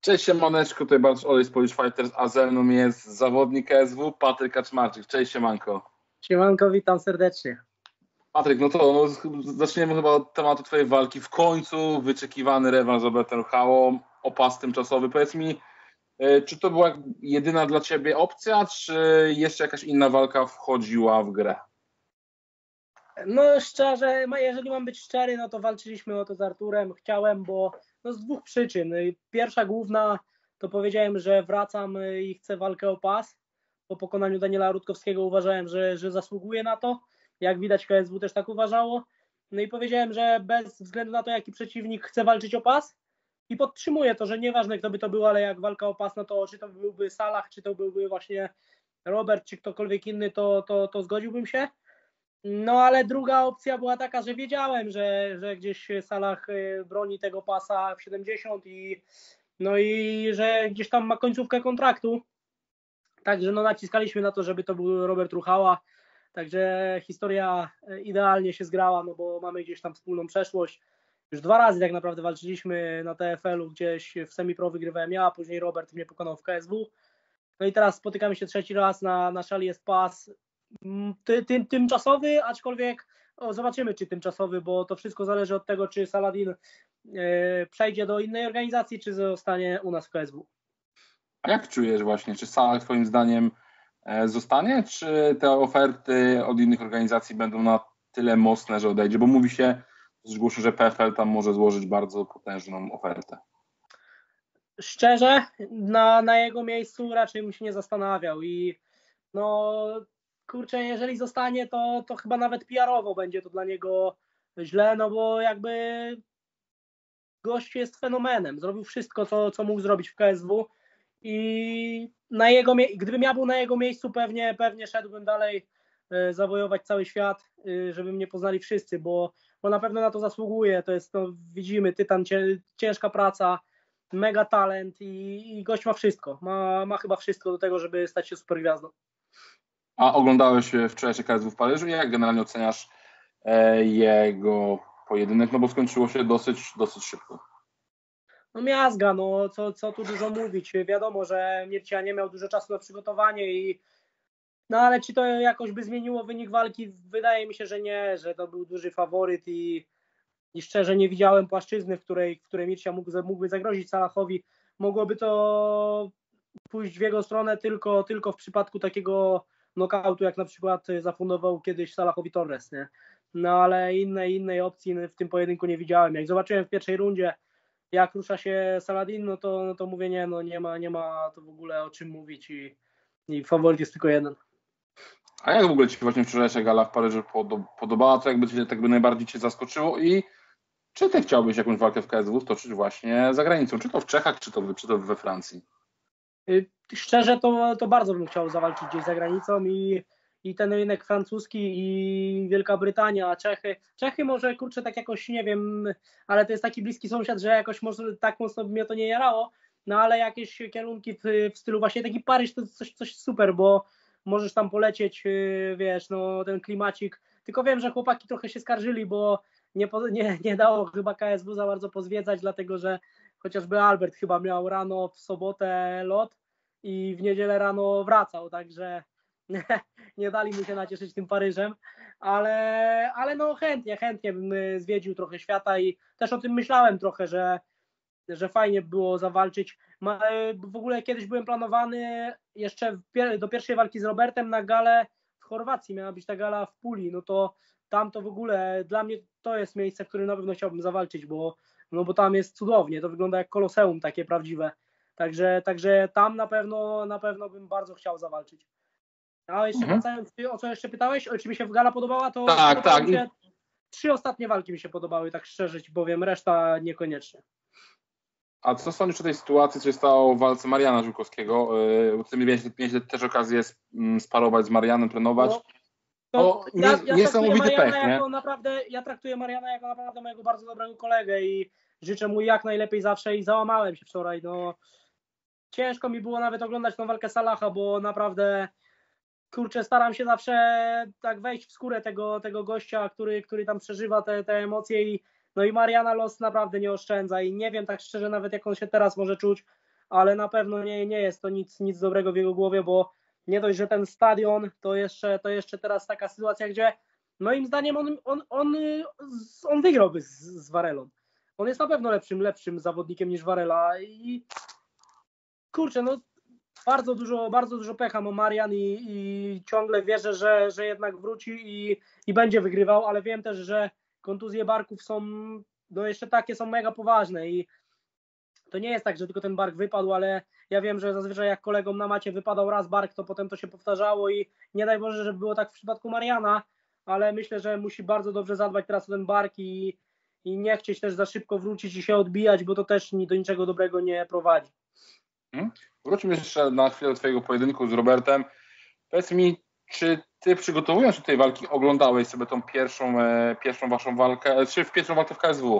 Cześć siemaneczko, tutaj Bartosz Olej z Polish Fighters, a ze mną jest zawodnik KSW Patryk Kaczmarczyk. Cześć siemanko. Siemanko, witam serdecznie. Patryk, zaczniemy chyba od tematu twojej walki. W końcu wyczekiwany rewanż z Robertem Ruchałą o pas tymczasowy. Powiedz mi, czy to była jedyna dla ciebie opcja, czy jeszcze jakaś inna walka wchodziła w grę? No szczerze, jeżeli mam być szczery, no to walczyliśmy o to z Arturem. Chciałem, bo z dwóch przyczyn. Pierwsza główna to powiedziałem, że wracam i chcę walkę o pas. Po pokonaniu Daniela Rutkowskiego uważałem, że zasługuje na to. Jak widać, KSW też tak uważało. No i powiedziałem, że bez względu na to, jaki przeciwnik chce walczyć o pas, i podtrzymuję to, że nieważne kto by to był, ale jak walka o pas, no to czy to byłby Salah, czy to byłby właśnie Robert, czy ktokolwiek inny, to zgodziłbym się. No ale druga opcja była taka, że wiedziałem, że gdzieś Salah broni tego pasa w 70 i że gdzieś tam ma końcówkę kontraktu. Także naciskaliśmy na to, żeby to był Robert Ruchała. Także historia idealnie się zgrała, no bo mamy gdzieś tam wspólną przeszłość. Już 2 razy tak naprawdę walczyliśmy na TFL-u, gdzieś w semi-pro wygrywałem ja, a później Robert mnie pokonał w KSW. No i teraz spotykamy się 3. raz, na szali jest pas tymczasowy, aczkolwiek zobaczymy, czy tymczasowy, bo to wszystko zależy od tego, czy Saladin przejdzie do innej organizacji, czy zostanie u nas w KSW. A jak czujesz właśnie, czy Salah twoim zdaniem zostanie, czy te oferty od innych organizacji będą na tyle mocne, że odejdzie? Bo mówi się, że PFL tam może złożyć bardzo potężną ofertę. Szczerze, na jego miejscu raczej bym się nie zastanawiał i kurczę, jeżeli zostanie, to chyba nawet PR-owo będzie to dla niego źle, no bo jakby gość jest fenomenem, zrobił wszystko, co mógł zrobić w KSW i gdybym ja był na jego miejscu, pewnie szedłbym dalej zawojować cały świat, żeby mnie poznali wszyscy, bo na pewno na to zasługuje. To jest, widzimy, tytan, ciężka praca, mega talent i gość ma wszystko. Ma chyba wszystko do tego, żeby stać się supergwiazdą. A oglądałeś wczorajszy KSW w Paryżu? Jak generalnie oceniasz jego pojedynek? No bo skończyło się dosyć szybko. Miazga, co tu dużo mówić. Wiadomo, że Mircea nie miał dużo czasu na przygotowanie ale czy to jakoś by zmieniło wynik walki? Wydaje mi się, że nie, że to był duży faworyt i szczerze nie widziałem płaszczyzny, w której Mircea mógłby zagrozić Salahowi. Mogłoby to pójść w jego stronę tylko w przypadku takiego knockoutu, jak na przykład zafundował kiedyś Salahowi Torres, nie? No ale innej opcji w tym pojedynku nie widziałem. Jak zobaczyłem w pierwszej rundzie, jak rusza się Saladin, no to mówię, nie ma to w ogóle o czym mówić i faworyt jest tylko jeden. A jak w ogóle Ci właśnie wczorajsza gala w Paryżu podobała? To jakby najbardziej Cię zaskoczyło i czy Ty chciałbyś jakąś walkę w KSW stoczyć właśnie za granicą? Czy to w Czechach, czy to we Francji? Szczerze to bardzo bym chciał zawalczyć gdzieś za granicą i ten rynek francuski i Wielka Brytania, Czechy może, kurczę, tak jakoś nie wiem, ale to jest taki bliski sąsiad, że jakoś może tak mocno by mnie to nie jarało, ale jakieś kierunki w stylu właśnie taki Paryż to coś super, bo możesz tam polecieć, wiesz, ten klimacik, tylko wiem, że chłopaki trochę się skarżyli, bo nie dało chyba KSW za bardzo pozwiedzać, dlatego że chociażby Albert chyba miał rano w sobotę lot i w niedzielę rano wracał, także nie dali mu się nacieszyć tym Paryżem, ale chętnie bym zwiedził trochę świata i też o tym myślałem trochę, że fajnie było zawalczyć. W ogóle kiedyś byłem planowany jeszcze do pierwszej walki z Robertem na galę w Chorwacji, miała być ta gala w Puli, no to tam to w ogóle dla mnie to jest miejsce, w którym na pewno chciałbym zawalczyć, bo tam jest cudownie, to wygląda jak koloseum takie prawdziwe, także tam na pewno bym bardzo chciał zawalczyć. A jeszcze wracając, o co jeszcze pytałeś, czy mi się gala podobała, to tak. 3 ostatnie walki mi się podobały, tak szczerze ci powiem, reszta niekoniecznie. A co sądzisz o tej sytuacji, co się stało w walce Mariana Żółkowskiego? Ty miałeś też okazję sparować z Marianem, trenować. Niesamowity pech, nie? Ja traktuję Mariana jako naprawdę mojego bardzo dobrego kolegę i życzę mu jak najlepiej zawsze i załamałem się wczoraj. Ciężko mi było nawet oglądać tą walkę Salaha, bo naprawdę, kurczę, staram się zawsze tak wejść w skórę tego gościa, który tam przeżywa te emocje i Mariana los naprawdę nie oszczędza i nie wiem tak szczerze nawet jak on się teraz może czuć, ale na pewno nie jest to nic dobrego w jego głowie, bo nie dość, że ten stadion, to jeszcze teraz taka sytuacja, gdzie moim zdaniem on wygrałby z Varelą. On jest na pewno lepszym zawodnikiem niż Varela i kurczę, no bardzo dużo pecha ma Marian i ciągle wierzę, że jednak wróci i będzie wygrywał, ale wiem też, że kontuzje barków są, no jeszcze takie są mega poważne i to nie jest tak, że tylko ten bark wypadł, ale ja wiem, że zazwyczaj jak kolegom na macie wypadał raz bark, to potem to się powtarzało i nie daj Boże, żeby było tak w przypadku Mariana, ale myślę, że musi bardzo dobrze zadbać teraz o ten bark i nie chcieć też za szybko wrócić i się odbijać, bo to też do niczego dobrego nie prowadzi. Wróćmy jeszcze na chwilę do twojego pojedynku z Robertem. Powiedz mi, czy ty przygotowując się do tej walki oglądałeś sobie tą pierwszą waszą walkę, czy pierwszą walkę w KSW?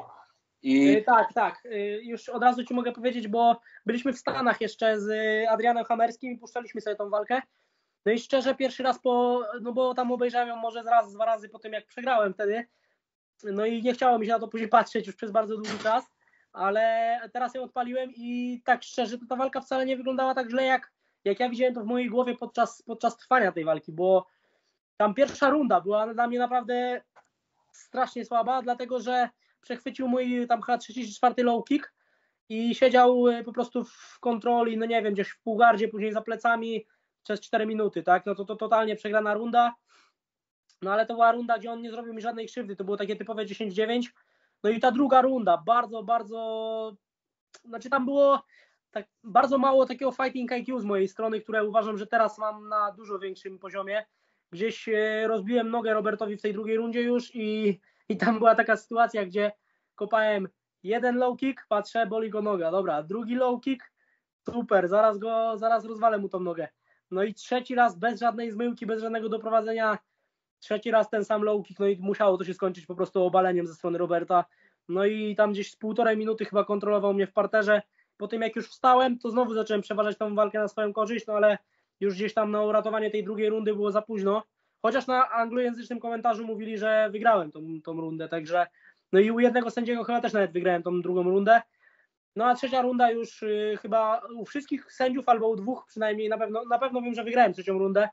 Tak. Już od razu ci mogę powiedzieć, bo byliśmy w Stanach jeszcze z Adrianem Hamerskim i puszczaliśmy sobie tą walkę. No i szczerze pierwszy raz no bo tam obejrzałem ją może raz, 2 razy po tym jak przegrałem wtedy. No i nie chciało mi się na to później patrzeć już przez bardzo długi czas, ale teraz ją odpaliłem i tak szczerze to ta walka wcale nie wyglądała tak źle jak ja widziałem to w mojej głowie podczas trwania tej walki, bo tam pierwsza runda była dla mnie naprawdę strasznie słaba, dlatego że przechwycił mój tam chyba 3. czy 4. low kick i siedział po prostu w kontroli, no nie wiem, gdzieś w półgardzie, później za plecami przez 4 minuty, tak, no to totalnie przegrana runda, no ale to była runda, gdzie on nie zrobił mi żadnej krzywdy, to było takie typowe 10-9, no i ta druga runda, bardzo, znaczy tam było tak bardzo mało takiego fighting IQ z mojej strony, które uważam, że teraz mam na dużo większym poziomie, gdzieś rozbiłem nogę Robertowi w tej drugiej rundzie już i tam była taka sytuacja, gdzie kopałem jeden low kick, patrzę, boli go noga, dobra, drugi low kick, super, zaraz rozwalę mu tą nogę. No i trzeci raz bez żadnej zmyłki, bez żadnego doprowadzenia, trzeci raz ten sam low kick, no i musiało to się skończyć po prostu obaleniem ze strony Roberta. No i tam gdzieś z 1,5 minuty chyba kontrolował mnie w parterze. Po tym jak już wstałem, to znowu zacząłem przeważać tą walkę na swoją korzyść, no ale już gdzieś tam na uratowanie tej drugiej rundy było za późno. Chociaż na anglojęzycznym komentarzu mówili, że wygrałem tą rundę, także no i u jednego sędziego chyba też nawet wygrałem tą drugą rundę. No a trzecia runda już chyba u wszystkich sędziów albo u 2 przynajmniej na pewno wiem, że wygrałem trzecią rundę.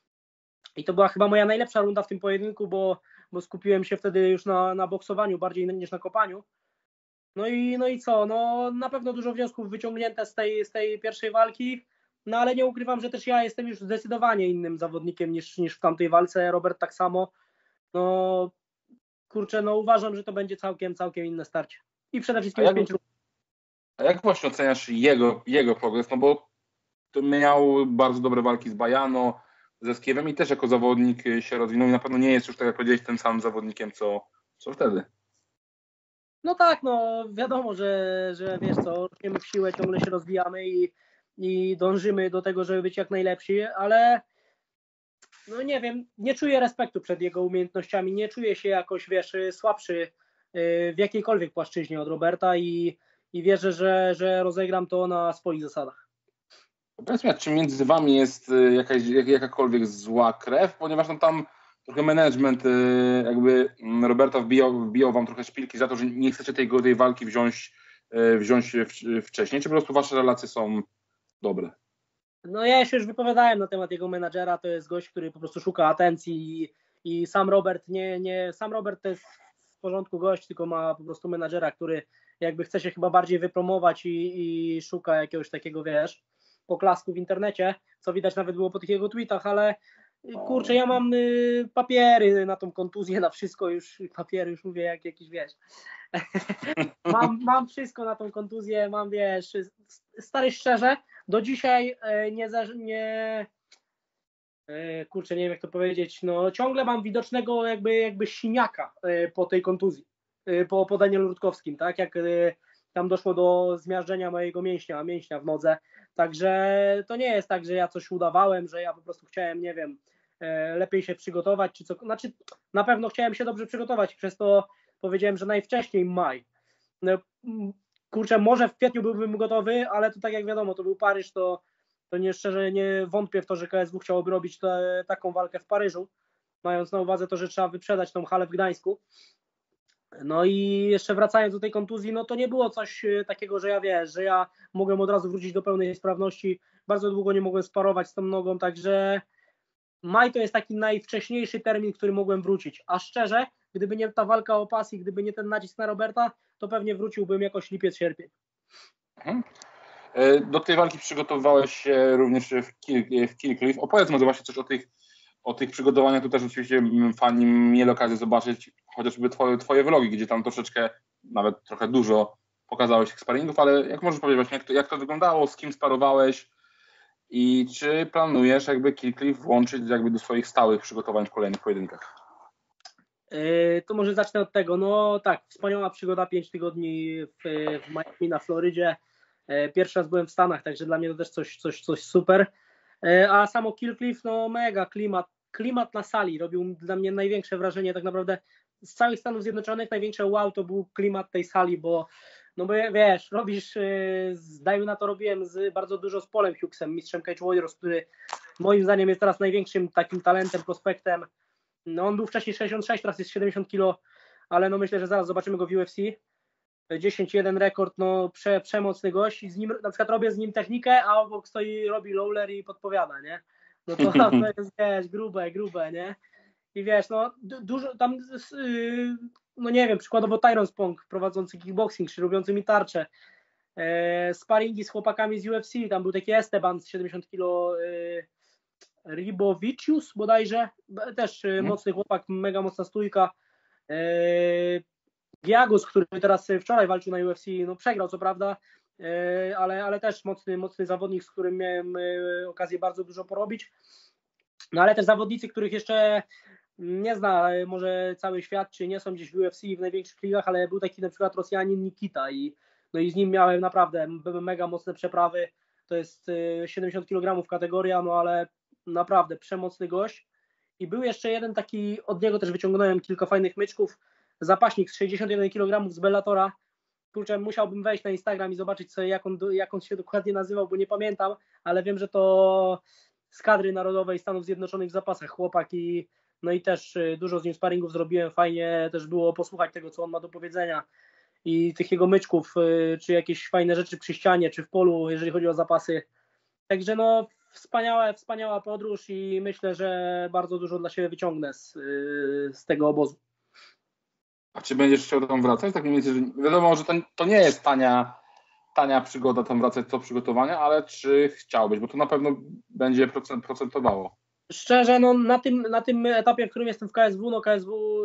I to była chyba moja najlepsza runda w tym pojedynku, bo skupiłem się wtedy już na boksowaniu bardziej niż na kopaniu. No i co? No na pewno dużo wniosków wyciągnięte z tej pierwszej walki, no ale nie ukrywam, że też ja jestem już zdecydowanie innym zawodnikiem niż w tamtej walce. Robert tak samo. No kurczę, no uważam, że to będzie całkiem inne starcie. I przede wszystkim już 5 rund. A jak właśnie oceniasz jego progres? No bo to miał bardzo dobre walki z Bajano, ze Skiewem i też jako zawodnik się rozwinął i na pewno nie jest już, tak jak powiedziałeś, tym samym zawodnikiem, co wtedy. No tak, no wiadomo, że wiesz co, rośniemy w siłę, ciągle się rozwijamy i dążymy do tego, żeby być jak najlepsi, ale no nie wiem, nie czuję respektu przed jego umiejętnościami, nie czuję się jakoś, wiesz, słabszy w jakiejkolwiek płaszczyźnie od Roberta i wierzę, że rozegram to na swoich zasadach. Powiedz mi, czy między wami jest jakakolwiek zła krew, ponieważ tam trochę management jakby Roberta wbijał wam trochę szpilki za to, że nie chcecie tej walki wziąć wcześniej, czy po prostu wasze relacje są dobre? No ja się już wypowiadałem na temat jego menadżera, to jest gość, który po prostu szuka atencji i sam Robert sam Robert to jest w porządku gość, tylko ma po prostu menadżera, który jakby chce się chyba bardziej wypromować i szuka jakiegoś takiego, wiesz, poklasku w internecie, co widać nawet było po tych jego tweetach, ale kurczę, ja mam papiery na tą kontuzję, na wszystko już, papiery już mówię jak jakiś, wiesz, mam wszystko na tą kontuzję, mam, wiesz, stary szczerze, do dzisiaj kurczę, nie wiem jak to powiedzieć, no ciągle mam widocznego jakby siniaka po tej kontuzji, po Danielu Rutkowskim, tak, jak tam doszło do zmiażdżenia mojego mięśnia w nodze, także to nie jest tak, że ja coś udawałem, że ja po prostu chciałem, nie wiem, lepiej się przygotować, czy co, znaczy na pewno chciałem się dobrze przygotować, przez to powiedziałem, że najwcześniej maj. No, kurczę, może w kwietniu byłbym gotowy, ale to tak jak wiadomo, to był Paryż, to szczerze nie wątpię w to, że KSW chciałoby robić taką walkę w Paryżu, mając na uwadze to, że trzeba wyprzedać tą halę w Gdańsku. No i jeszcze wracając do tej kontuzji, no to nie było coś takiego, że ja mogłem od razu wrócić do pełnej sprawności. Bardzo długo nie mogłem sparować z tą nogą, także maj to jest taki najwcześniejszy termin, który mogłem wrócić. A szczerze, gdyby nie ta walka o pas i gdyby nie ten nacisk na Roberta, to pewnie wróciłbym jakoś lipiec, sierpień. Mhm. Do tej walki przygotowywałeś się również w Kill Cliff. Opowiedz może właśnie coś o tych przygotowaniach. Tu też oczywiście fani mieli okazję zobaczyć chociażby twoje vlogi, gdzie tam troszeczkę, nawet trochę dużo pokazałeś tych sparingów, ale jak możesz powiedzieć właśnie, jak to wyglądało, z kim sparowałeś i czy planujesz jakby Kill Cliff włączyć jakby do swoich stałych przygotowań w kolejnych pojedynkach? To może zacznę od tego. No tak, wspaniała przygoda, 5 tygodni w Miami na Florydzie. Pierwszy raz byłem w Stanach, także dla mnie to też coś super. A samo Kill Cliff, no mega klimat na sali robił dla mnie największe wrażenie, tak naprawdę z całych Stanów Zjednoczonych największe wow to był klimat tej sali, bo wiesz, robisz, dajmy na to, robiłem bardzo dużo z Polem Hughesem, mistrzem Cage Warriors, który moim zdaniem jest teraz największym takim talentem, prospektem. No on był wcześniej 66, teraz jest 70 kg, ale no myślę, że zaraz zobaczymy go w UFC. 10-1 rekord, no przemocny gość i z nim, na przykład robię z nim technikę, a obok stoi, robi lowler i podpowiada, nie? No to jest, wiesz, grube, nie? I wiesz, no dużo tam, no nie wiem, przykładowo Tyron Spong prowadzący kickboxing, czy robiący mi tarczę, sparingi z chłopakami z UFC, tam był taki Esteban z 70 kg, Ribovicius bodajże, też mocny chłopak, mega mocna stójka. Giagos, który teraz wczoraj walczył na UFC, no przegrał co prawda, ale też mocny zawodnik, z którym miałem okazję bardzo dużo porobić. No ale też zawodnicy, których jeszcze nie zna może cały świat, czy nie są gdzieś w UFC w największych ligach, ale był taki na przykład Rosjanin Nikita i z nim miałem naprawdę mega mocne przeprawy. To jest 70 kg kategoria, no ale naprawdę przemocny gość. I był jeszcze jeden taki, od niego też wyciągnąłem kilka fajnych myczków, zapaśnik z 61 kg z Bellatora. Kurczę, musiałbym wejść na Instagram i zobaczyć sobie, jak on się dokładnie nazywał, bo nie pamiętam, ale wiem, że to z kadry narodowej Stanów Zjednoczonych w zapasach chłopak i no i też dużo z nim sparingów zrobiłem, fajnie też było posłuchać tego, co on ma do powiedzenia i tych jego myczków, czy jakieś fajne rzeczy przy ścianie, czy w polu, jeżeli chodzi o zapasy. Także no wspaniała podróż i myślę, że bardzo dużo dla siebie wyciągnę z tego obozu. A czy będziesz chciał tam wracać? Tak mniej więcej, że wiadomo, że to nie jest tania przygoda tam wracać do przygotowania, ale czy chciałbyś? Bo to na pewno będzie procentowało. Szczerze, no na tym etapie, w którym jestem w KSW, no KSW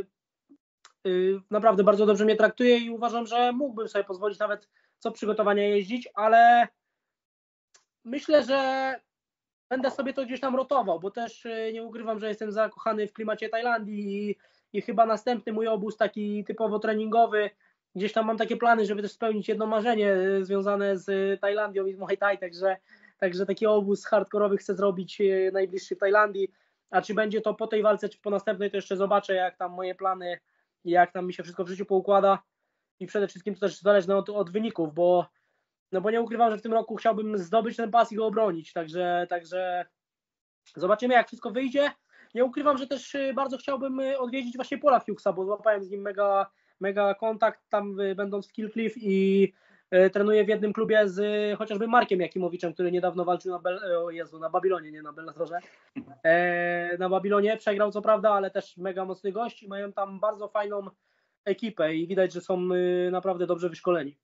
naprawdę bardzo dobrze mnie traktuje i uważam, że mógłbym sobie pozwolić nawet co przygotowania jeździć, ale myślę, że będę sobie to gdzieś tam rotował, bo też nie ukrywam, że jestem zakochany w klimacie Tajlandii i chyba następny mój obóz taki typowo treningowy, gdzieś tam mam takie plany, żeby też spełnić jedno marzenie związane z Tajlandią i z Muay Thai, także taki obóz hardkorowy chcę zrobić najbliższy w Tajlandii, a czy będzie to po tej walce, czy po następnej, to jeszcze zobaczę, jak tam moje plany, jak tam mi się wszystko w życiu poukłada i przede wszystkim to też zależne od wyników, bo nie ukrywam, że w tym roku chciałbym zdobyć ten pas i go obronić, także zobaczymy, jak wszystko wyjdzie. Nie ukrywam, że też bardzo chciałbym odwiedzić właśnie Paula Hughesa, bo złapałem z nim mega kontakt tam będąc w Kill Cliff i trenuję w jednym klubie z chociażby Markiem Jakimowiczem, który niedawno walczył na Babilonie, nie na Bellatorze. Na Babilonie przegrał co prawda, ale też mega mocny gość i mają tam bardzo fajną ekipę i widać, że są naprawdę dobrze wyszkoleni.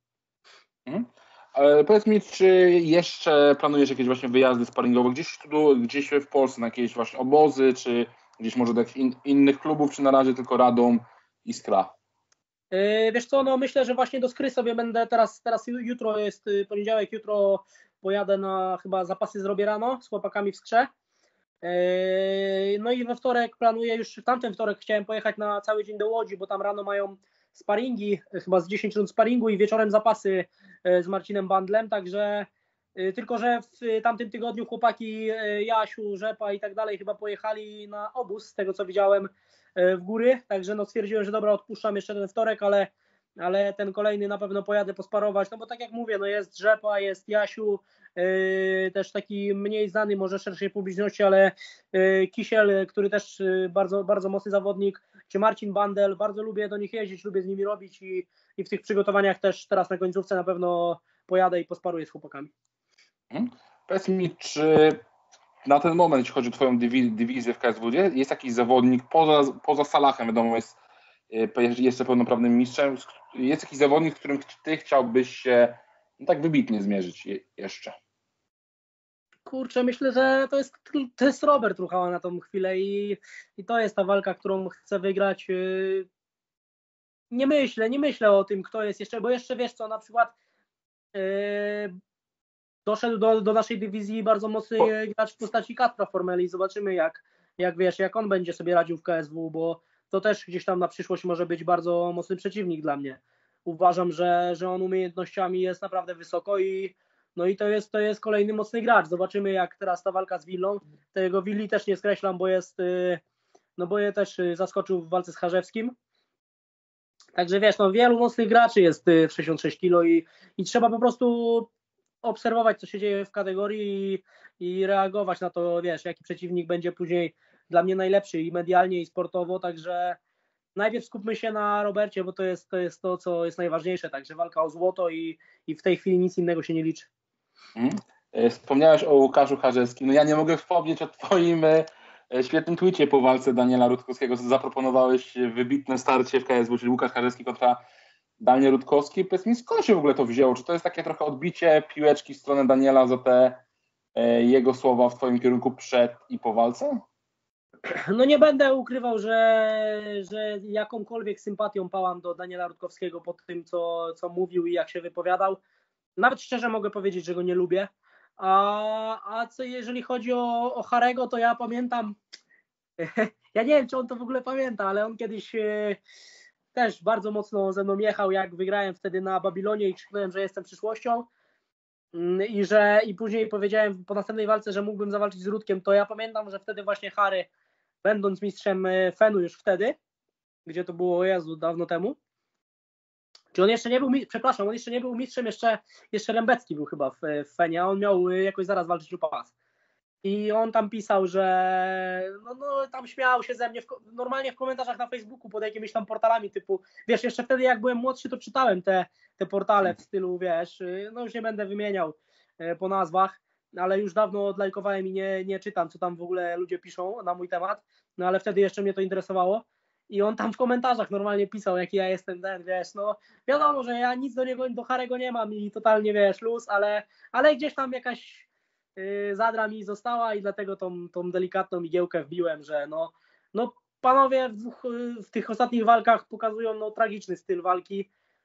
Ale powiedz mi, czy jeszcze planujesz jakieś właśnie wyjazdy sparingowe gdzieś w Polsce, na jakieś właśnie obozy, czy gdzieś może do jakichś innych klubów, czy na razie tylko Radom i Skra? Wiesz co, no myślę, że właśnie do Skry sobie będę teraz jutro jest poniedziałek, jutro pojadę na chyba zapasy zrobię rano z chłopakami w Skrze. No i we wtorek planuję, już w tamten wtorek chciałem pojechać na cały dzień do Łodzi, bo tam rano mają sparingi, chyba z 10 rund sparingu i wieczorem zapasy z Marcinem Bandlem, także tylko, że w tamtym tygodniu chłopaki Jasiu, Rzepa i tak dalej chyba pojechali na obóz, z tego co widziałem, w góry, także no stwierdziłem, że dobra, odpuszczam jeszcze ten wtorek, ale ten kolejny na pewno pojadę posparować, no bo tak jak mówię, no jest Rzepa, jest Jasiu, też taki mniej znany może szerszej publiczności, ale Kisiel, który też bardzo, bardzo mocny zawodnik, czy Marcin Bandel. Bardzo lubię do nich jeździć, lubię z nimi robić i w tych przygotowaniach też teraz na końcówce na pewno pojadę i posparuję z chłopakami. Powiedz mi, czy na ten moment, jeśli chodzi o twoją dywizję w KSW, jest jakiś zawodnik poza Salahem, wiadomo, jest jeszcze pełnoprawnym mistrzem, jest jakiś zawodnik, z którym ty chciałbyś się tak wybitnie zmierzyć jeszcze? Kurczę, myślę, że to jest Robert Ruchała na tą chwilę i to jest ta walka, którą chcę wygrać. Nie myślę o tym, kto jest jeszcze, bo jeszcze wiesz co, na przykład doszedł do naszej dywizji bardzo mocny gracz w postaci Kacpra Formeli. Zobaczymy jak on będzie sobie radził w KSW, bo to też gdzieś tam na przyszłość może być bardzo mocny przeciwnik dla mnie. Uważam, że on umiejętnościami jest naprawdę wysoko i to jest kolejny mocny gracz. Zobaczymy jak teraz ta walka z Willą. Tego Willi też nie skreślam, bo je też zaskoczył w walce z Charzewskim. Także wiesz, wielu mocnych graczy jest w 66 kg i trzeba po prostu obserwować, co się dzieje w kategorii i reagować na to, wiesz, jaki przeciwnik będzie później dla mnie najlepszy i medialnie, i sportowo, także najpierw skupmy się na Robercie, bo to jest to, co jest najważniejsze, także walka o złoto i w tej chwili nic innego się nie liczy. Wspomniałeś o Łukaszu Charzewskim, ja nie mogę wspomnieć o twoim świetnym tweetie po walce Daniela Rutkowskiego, zaproponowałeś wybitne starcie w KSW, czyli Łukasz Charzewski kontra Daniel Rutkowski. Powiedz mi, skąd się w ogóle to wzięło? Czy to jest takie trochę odbicie piłeczki w stronę Daniela za te jego słowa w twoim kierunku przed i po walce? Nie będę ukrywał, że jakąkolwiek sympatią pałam do Daniela Rutkowskiego po tym, co mówił i jak się wypowiadał. Nawet szczerze mogę powiedzieć, że go nie lubię. A co jeżeli chodzi o Harego, to ja pamiętam, ja nie wiem, czy on to w ogóle pamięta, ale on kiedyś też bardzo mocno ze mną jechał, jak wygrałem wtedy na Babilonie i krzyknąłem, że jestem przyszłością i później powiedziałem po następnej walce, że mógłbym zawalczyć z Rutkiem, to ja pamiętam, że wtedy właśnie Harry, będąc mistrzem Fenu już wtedy, gdzie to było, Jezu, dawno temu, czy on jeszcze nie był, przepraszam, on jeszcze nie był mistrzem, jeszcze Rembecki był chyba w Fenie, a on miał jakoś zaraz walczyć o pas. I on tam pisał, że tam śmiał się ze mnie normalnie w komentarzach na Facebooku pod jakimiś tam portalami typu, wiesz, jeszcze wtedy jak byłem młodszy, to czytałem te portale w stylu, wiesz, już nie będę wymieniał po nazwach, ale już dawno odlajkowałem i nie czytam, co tam w ogóle ludzie piszą na mój temat, ale wtedy jeszcze mnie to interesowało. I on tam w komentarzach normalnie pisał, jaki ja jestem ten, wiesz, wiadomo, że ja nic do Harego nie mam i totalnie, wiesz, luz, ale gdzieś tam jakaś zadra mi została i dlatego tą delikatną igiełkę wbiłem, że panowie w tych ostatnich walkach pokazują tragiczny styl walki.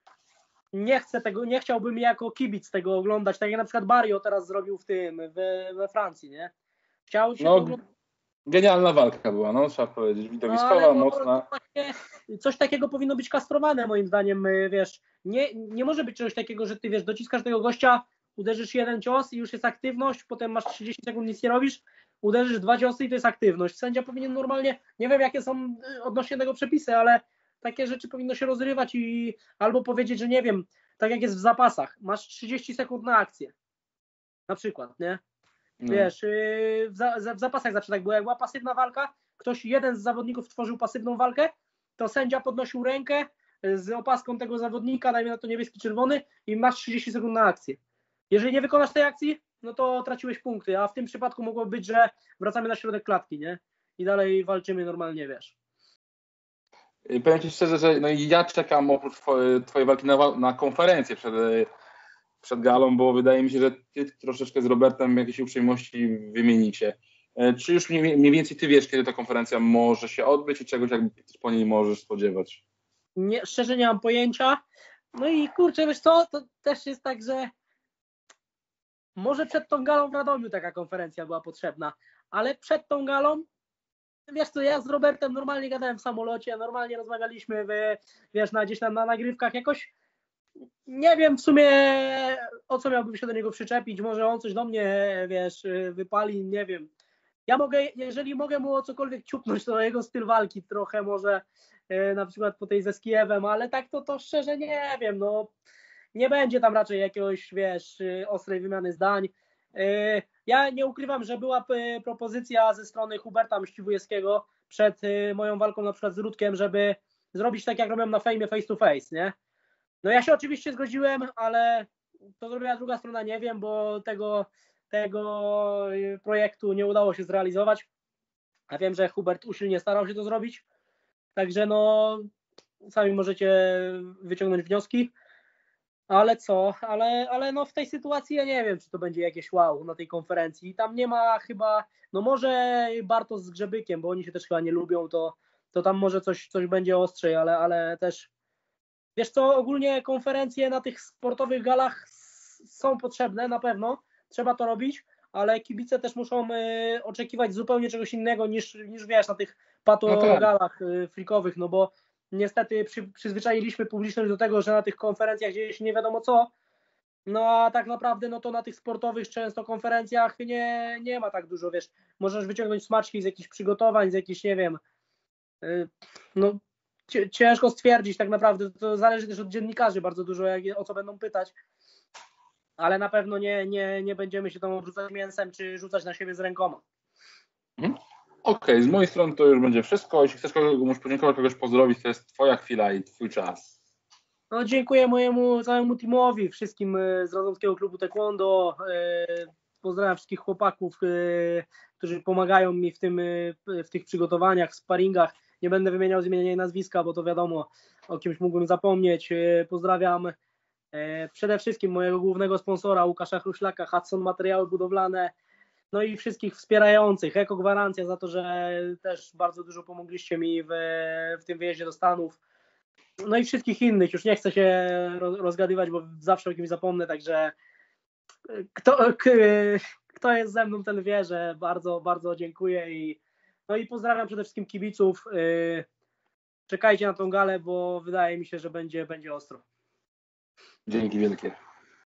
Nie chciałbym jako kibic tego oglądać, tak jak na przykład Barrio teraz zrobił we Francji, nie? Chciał się to oglądać. Genialna walka była, trzeba powiedzieć, widowiskowa, mocna. Coś takiego powinno być kastrowane moim zdaniem, wiesz, nie może być czegoś takiego, że ty, wiesz, dociskasz tego gościa, uderzysz jeden cios i już jest aktywność, potem masz 30 sekund, nic nie robisz, uderzysz 2 ciosy i to jest aktywność. Sędzia powinien normalnie, nie wiem jakie są odnośnie tego przepisy, ale takie rzeczy powinno się rozrywać i albo powiedzieć, że nie wiem, tak jak jest w zapasach, masz 30 sekund na akcję, na przykład, nie? Wiesz, w zapasach zawsze tak było, jak była pasywna walka, jeden z zawodników tworzył pasywną walkę, to sędzia podnosił rękę z opaską tego zawodnika, dajmy na to niebieski, czerwony i masz 30 sekund na akcję. Jeżeli nie wykonasz tej akcji, to traciłeś punkty, a w tym przypadku mogło być, że wracamy na środek klatki, nie? I dalej walczymy normalnie, wiesz. Powiem ci szczerze, że ja czekam oprócz twojej walki na konferencję przed galą, bo wydaje mi się, że ty troszeczkę z Robertem jakieś uprzejmości wymienicie. Czy już mniej więcej ty wiesz, kiedy ta konferencja może się odbyć i czegoś po niej możesz spodziewać? Szczerze nie mam pojęcia. I kurczę, wiesz co, to też jest tak, że może przed tą galą w Radomiu taka konferencja była potrzebna, ale przed tą galą, wiesz co, ja z Robertem normalnie gadałem w samolocie, normalnie rozmawialiśmy, wiesz, gdzieś tam na nagrywkach jakoś, nie wiem w sumie o co miałbym się do niego przyczepić, może on coś do mnie, wiesz, wypali, nie wiem. Ja jeżeli mogę mu o cokolwiek ciupnąć, to jego styl walki trochę może, na przykład po tej ze Skijewem, ale tak to szczerze nie wiem, nie będzie tam raczej jakiegoś, wiesz, ostrej wymiany zdań. Ja nie ukrywam, że była propozycja ze strony Huberta Mściwujewskiego, przed moją walką na przykład z Rudkiem, żeby zrobić tak, jak robią na Fejmie face to face, nie? No ja się oczywiście zgodziłem, ale to zrobiła druga strona, nie wiem, bo tego projektu nie udało się zrealizować. A wiem, że Hubert usilnie starał się to zrobić. Także no, sami możecie wyciągnąć wnioski. Ale co? Ale no w tej sytuacji ja nie wiem, czy to będzie jakieś wow na tej konferencji. Tam nie ma chyba, no może Bartosz z Grzebykiem, bo oni się też chyba nie lubią, to tam może coś będzie ostrzej, ale też wiesz co, ogólnie konferencje na tych sportowych galach są potrzebne na pewno, trzeba to robić, ale kibice też muszą oczekiwać zupełnie czegoś innego niż wiesz, na tych patogalach freakowych, no bo niestety przyzwyczailiśmy publiczność do tego, że na tych konferencjach dzieje się nie wiadomo co, no a tak naprawdę no to na tych sportowych często konferencjach nie ma tak dużo, wiesz, możesz wyciągnąć smaczki z jakichś przygotowań, z jakichś, nie wiem, no ciężko stwierdzić tak naprawdę, to zależy też od dziennikarzy bardzo dużo, o co będą pytać, ale na pewno nie będziemy się tam obrzucać mięsem, czy rzucać na siebie z rękoma. Okej, z mojej strony to już będzie wszystko. Jeśli chcesz komuś podziękować, kogoś pozdrowić, to jest twoja chwila i twój czas. No, dziękuję mojemu całemu teamowi, wszystkim z Radomskiego Klubu Taekwondo. Pozdrawiam wszystkich chłopaków, którzy pomagają mi w tych przygotowaniach, sparingach. Nie będę wymieniał z imienia i nazwiska, bo to wiadomo, o kimś mógłbym zapomnieć. Pozdrawiam przede wszystkim mojego głównego sponsora Łukasza Chruślaka, Hudson Materiały Budowlane, no i wszystkich wspierających. Eko Gwarancja za to, że też bardzo dużo pomogliście mi w tym wyjeździe do Stanów. No i wszystkich innych, już nie chcę się rozgadywać, bo zawsze o kimś zapomnę, także kto jest ze mną, ten wie, że bardzo, bardzo dziękuję no i pozdrawiam przede wszystkim kibiców. Czekajcie na tą galę, bo wydaje mi się, że będzie ostro. Dzięki wielkie.